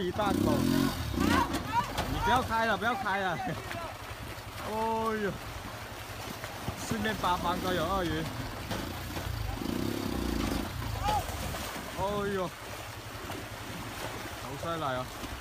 鱼大口，你不要开了，不要开了。哦呦，四面八方都有鳄鱼。哦呦，好犀利啊！